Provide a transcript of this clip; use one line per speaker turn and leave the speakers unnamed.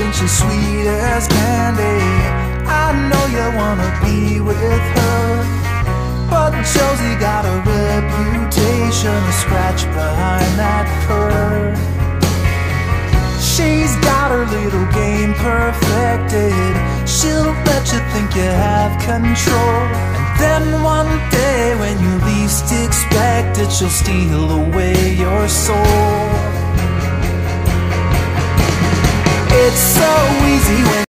thinks she's sweet as candy. I know you wanna be with her, but Josie got a reputation to scratch behind that curve. She's got her little game perfected. She'll let you think you have control, and then one day when you least expect it, she'll steal away your soul. It's so easy when